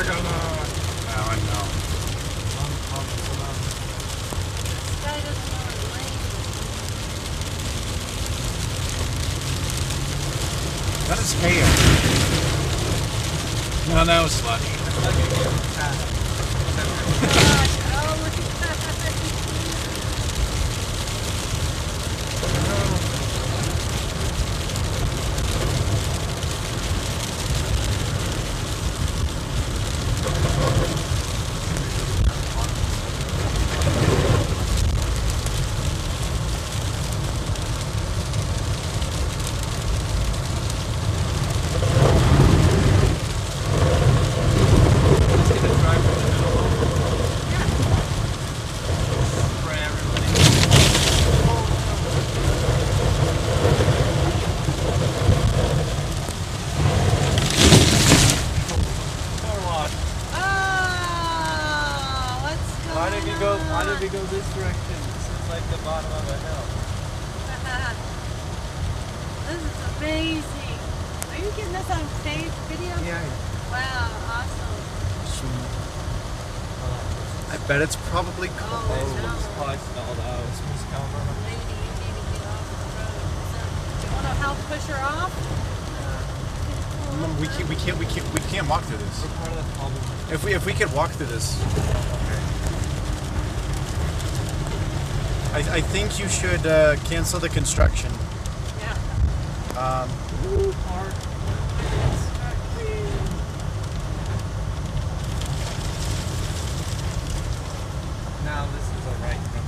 Now I know. This guy doesn't know his lane. That is hail. No, that was slush. Gosh, oh, look at that. Why did we go this direction? This is like the bottom of a hill. This is amazing. Are you getting this on tape video? Yeah. Wow, awesome. I bet it's probably cold. Oh, It's probably stalled out. lady, you need to get off the road. So, do you want to help push her off? We can't walk through this. We're part of the problem. If we could walk through this. Okay. I think you should cancel the construction. Yeah. Park. Now this is a right front.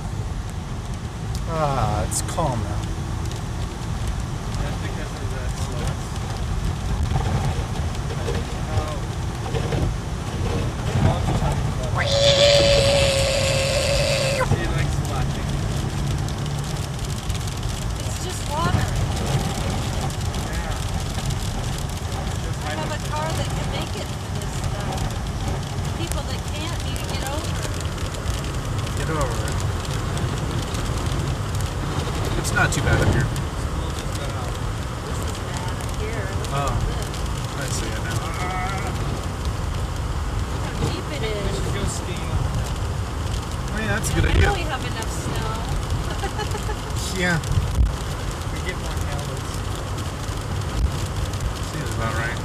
It's calm now. That's because of the slopes. It's just water. I have a car that can make it to this stuff. People that can't need to get over it. Get over it. It's not too bad up here. This is bad up here. Look Oh. at this. I see it now. Look how deep it We is. should go skiing. Oh yeah, that's a good I know we idea. have enough snow. Yeah. We get more helmets. Seems about right.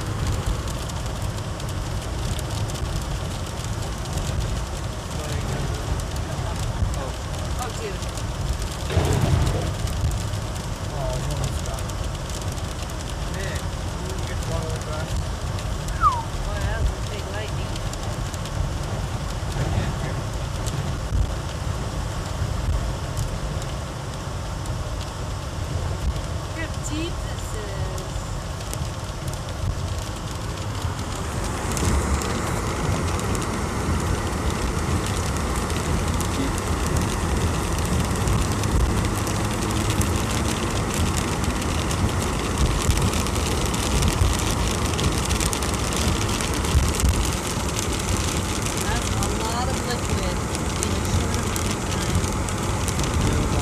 Oh, dude. Boy, that was a big lightning. Look how deep this is. That's a lot of liquid in a short amount of time.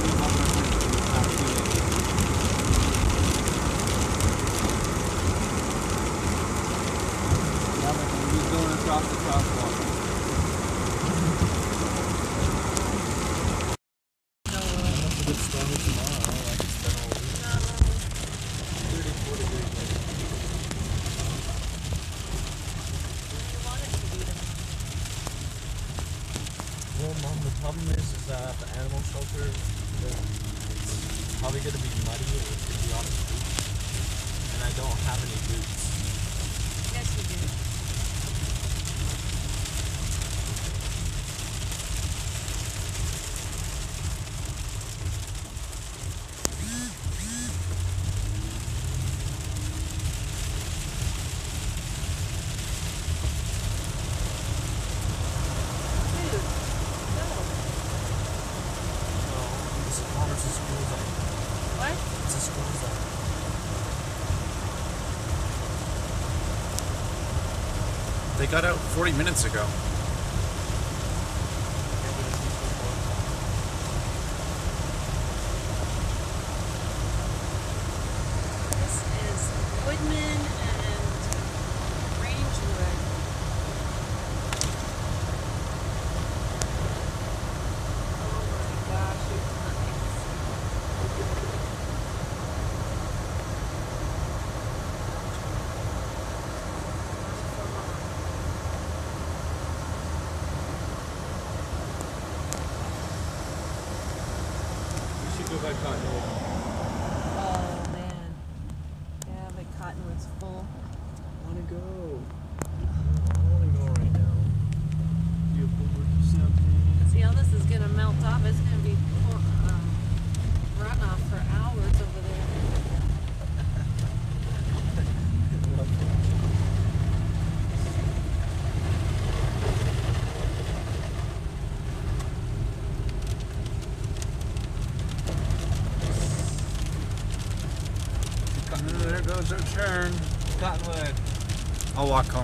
Going across the crosswalk. It's a bit stormy tomorrow. Like it's been all week. 34 degrees. Well, Mom, the problem is that the animal shelter, it's probably going to be muddy and it's going to be on the street. And I don't have any boots. Yes, you do. Dude, no. It's a school zone. What? It's a school zone. They got out 40 minutes ago. This is Woodman and Rangewood. go by Cottonwood. Oh man. Yeah, but Cottonwood's full. I wanna go. I wanna go right now. You have homework or something? See how this is gonna melt off? It's gonna be runoff for hours over there. There goes our turn. Cottonwood. I'll walk home.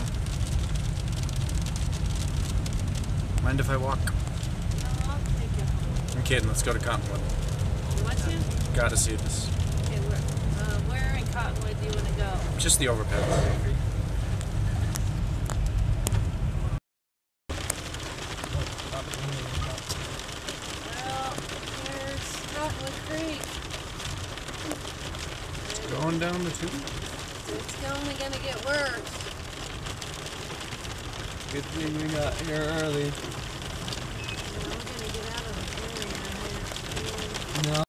Mind if I walk? No, I'll take you home. I'm kidding. Let's go to Cottonwood. You want to? Gotta see this. Okay, where in Cottonwood do you want to go? Just the overpass. Well, here's Cottonwood Creek. Going down the tube? It's only gonna get worse. Good thing we got here early. I'm gonna get out of the area here. No.